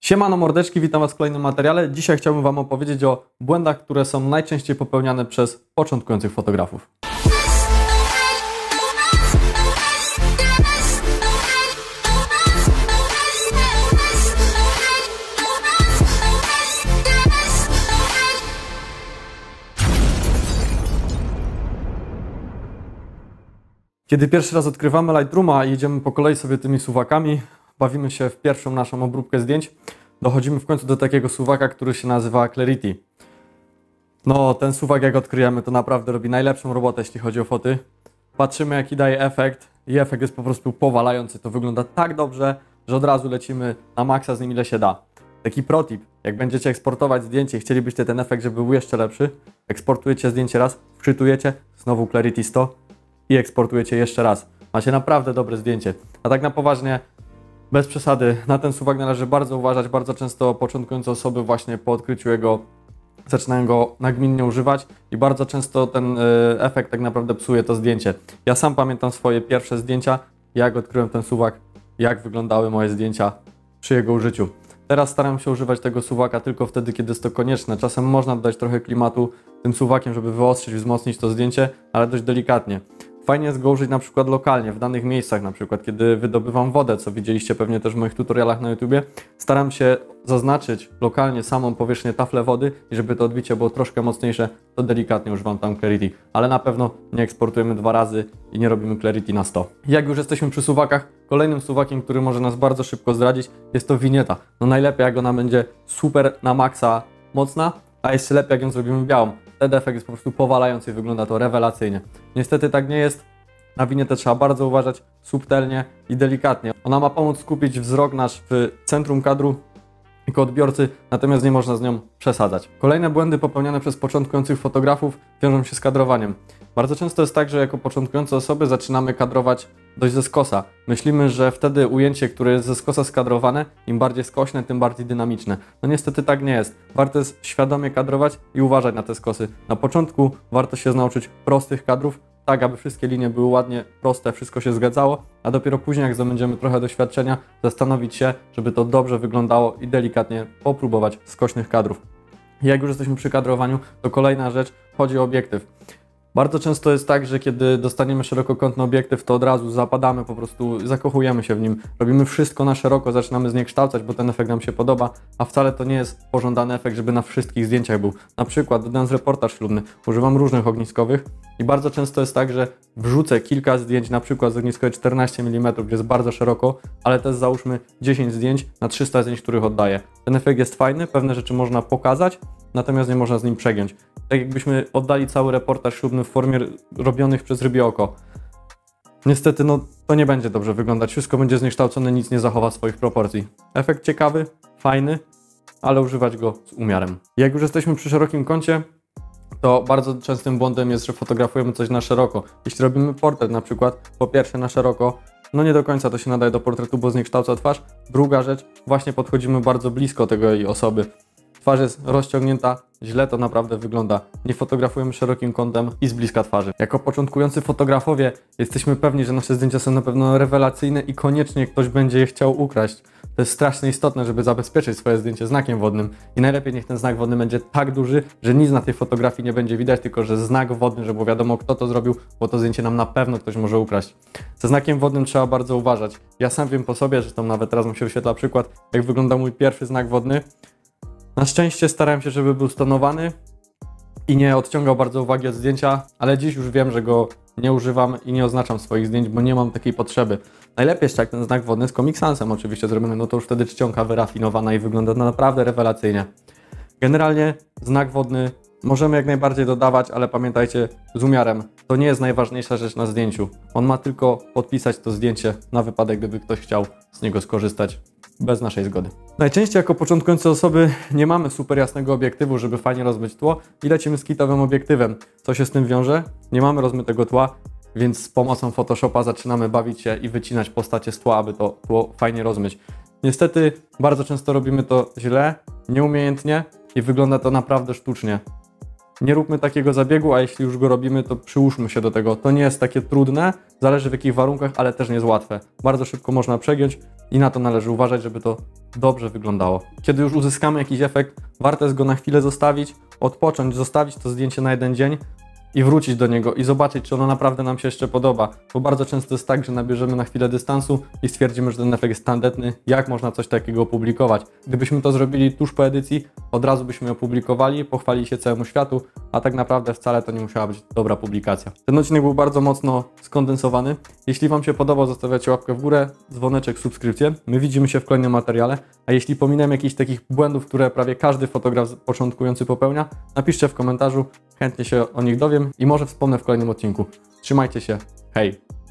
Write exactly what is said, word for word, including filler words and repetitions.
Siemano mordeczki, witam Was w kolejnym materiale. Dzisiaj chciałbym Wam opowiedzieć o błędach, które są najczęściej popełniane przez początkujących fotografów. Kiedy pierwszy raz odkrywamy Lightrooma i jedziemy po kolei sobie tymi suwakami, bawimy się w pierwszą naszą obróbkę zdjęć, dochodzimy w końcu do takiego suwaka, który się nazywa Clarity. No, ten suwak jak odkryjemy, to naprawdę robi najlepszą robotę, jeśli chodzi o foty. Patrzymy, jaki daje efekt i efekt jest po prostu powalający. To wygląda tak dobrze, że od razu lecimy na maksa z nim, ile się da. Taki protip, jak będziecie eksportować zdjęcie i chcielibyście ten efekt, żeby był jeszcze lepszy, eksportujecie zdjęcie raz, wczytujecie, znowu Clarity sto i eksportujecie jeszcze raz. Macie naprawdę dobre zdjęcie. A tak na poważnie, bez przesady, na ten suwak należy bardzo uważać. Bardzo często początkujące osoby właśnie po odkryciu jego zaczynają go nagminnie używać i bardzo często ten efekt tak naprawdę psuje to zdjęcie. Ja sam pamiętam swoje pierwsze zdjęcia, jak odkryłem ten suwak, jak wyglądały moje zdjęcia przy jego użyciu. Teraz staram się używać tego suwaka tylko wtedy, kiedy jest to konieczne. Czasem można dodać trochę klimatu tym suwakiem, żeby wyostrzyć, wzmocnić to zdjęcie, ale dość delikatnie. Fajnie jest go użyć na przykład lokalnie, w danych miejscach, na przykład kiedy wydobywam wodę, co widzieliście pewnie też w moich tutorialach na YouTubie. Staram się zaznaczyć lokalnie samą powierzchnię taflę wody i żeby to odbicie było troszkę mocniejsze, to delikatnie używam tam Clarity. Ale na pewno nie eksportujemy dwa razy i nie robimy Clarity na sto. Jak już jesteśmy przy suwakach, kolejnym suwakiem, który może nas bardzo szybko zdradzić, jest to winieta. No najlepiej jak ona będzie super na maksa mocna, a jeszcze lepiej jak ją zrobimy białą. Wtedy efekt jest po prostu powalający i wygląda to rewelacyjnie. Niestety tak nie jest. Na winietę trzeba bardzo uważać, subtelnie i delikatnie. Ona ma pomóc skupić wzrok nasz w centrum kadru jako odbiorcy, natomiast nie można z nią przesadzać. Kolejne błędy popełniane przez początkujących fotografów wiążą się z kadrowaniem. Bardzo często jest tak, że jako początkujące osoby zaczynamy kadrować dość ze skosa. Myślimy, że wtedy ujęcie, które jest ze skosa skadrowane, im bardziej skośne, tym bardziej dynamiczne. No niestety tak nie jest. Warto jest świadomie kadrować i uważać na te skosy. Na początku warto się nauczyć prostych kadrów, tak aby wszystkie linie były ładnie proste, wszystko się zgadzało, a dopiero później, jak zdobędziemy trochę doświadczenia, zastanowić się, żeby to dobrze wyglądało i delikatnie popróbować skośnych kadrów. I jak już jesteśmy przy kadrowaniu, to kolejna rzecz, chodzi o obiektyw. Bardzo często jest tak, że kiedy dostaniemy szerokokątny obiektyw, to od razu zapadamy, po prostu zakochujemy się w nim. Robimy wszystko na szeroko, zaczynamy zniekształcać, bo ten efekt nam się podoba, a wcale to nie jest pożądany efekt, żeby na wszystkich zdjęciach był. Na przykład dodając reportaż ślubny, używam różnych ogniskowych i bardzo często jest tak, że wrzucę kilka zdjęć, na przykład z ogniskowej czternaście milimetrów, gdzie jest bardzo szeroko, ale też załóżmy dziesięć zdjęć na trzysta zdjęć, których oddaję. Ten efekt jest fajny, pewne rzeczy można pokazać, natomiast nie można z nim przegiąć. Tak jakbyśmy oddali cały reportaż ślubny w formie robionych przez rybie oko. Niestety, no to nie będzie dobrze wyglądać. Wszystko będzie zniekształcone, nic nie zachowa swoich proporcji. Efekt ciekawy, fajny, ale używać go z umiarem. Jak już jesteśmy przy szerokim kącie, to bardzo częstym błędem jest, że fotografujemy coś na szeroko. Jeśli robimy portret na przykład, po pierwsze na szeroko, no nie do końca to się nadaje do portretu, bo zniekształca twarz. Druga rzecz, właśnie podchodzimy bardzo blisko tego jej osoby. Twarz jest rozciągnięta, źle to naprawdę wygląda. Nie fotografujemy szerokim kątem i z bliska twarzy. Jako początkujący fotografowie jesteśmy pewni, że nasze zdjęcia są na pewno rewelacyjne i koniecznie ktoś będzie je chciał ukraść. To jest strasznie istotne, żeby zabezpieczyć swoje zdjęcie znakiem wodnym. I najlepiej niech ten znak wodny będzie tak duży, że nic na tej fotografii nie będzie widać, tylko że znak wodny, żeby było wiadomo, kto to zrobił, bo to zdjęcie nam na pewno ktoś może ukraść. Ze znakiem wodnym trzeba bardzo uważać. Ja sam wiem po sobie, że tam nawet teraz mi się wyświetla przykład, jak wygląda mój pierwszy znak wodny. Na szczęście starałem się, żeby był stonowany i nie odciągał bardzo uwagi od zdjęcia, ale dziś już wiem, że go nie używam i nie oznaczam swoich zdjęć, bo nie mam takiej potrzeby. Najlepiej jeszcze jak ten znak wodny z Comic Sansem oczywiście zrobiony, no to już wtedy czcionka wyrafinowana i wygląda naprawdę rewelacyjnie. Generalnie znak wodny możemy jak najbardziej dodawać, ale pamiętajcie, z umiarem. To nie jest najważniejsza rzecz na zdjęciu. On ma tylko podpisać to zdjęcie na wypadek, gdyby ktoś chciał z niego skorzystać bez naszej zgody. Najczęściej jako początkujące osoby nie mamy super jasnego obiektywu, żeby fajnie rozmyć tło i lecimy z kitowym obiektywem. Co się z tym wiąże? Nie mamy rozmytego tła, więc z pomocą Photoshopa zaczynamy bawić się i wycinać postacie z tła, aby to tło fajnie rozmyć. Niestety bardzo często robimy to źle, nieumiejętnie i wygląda to naprawdę sztucznie. Nie róbmy takiego zabiegu, a jeśli już go robimy, to przyłóżmy się do tego. To nie jest takie trudne, zależy w jakich warunkach, ale też nie jest łatwe. Bardzo szybko można przegiąć i na to należy uważać, żeby to dobrze wyglądało. Kiedy już uzyskamy jakiś efekt, warto jest go na chwilę zostawić, odpocząć, zostawić to zdjęcie na jeden dzień i wrócić do niego i zobaczyć, czy ono naprawdę nam się jeszcze podoba, bo bardzo często jest tak, że nabierzemy na chwilę dystansu i stwierdzimy, że ten efekt jest tandetny, jak można coś takiego opublikować. Gdybyśmy to zrobili tuż po edycji, od razu byśmy opublikowali, pochwalili się całemu światu, a tak naprawdę wcale to nie musiała być dobra publikacja. Ten odcinek był bardzo mocno skondensowany. Jeśli Wam się podobał, zostawiacie łapkę w górę, dzwoneczek, subskrypcję. My widzimy się w kolejnym materiale, a jeśli pominąłem jakichś takich błędów, które prawie każdy fotograf początkujący popełnia, napiszcie w komentarzu, chętnie się o nich dowiem i może wspomnę w kolejnym odcinku. Trzymajcie się, hej!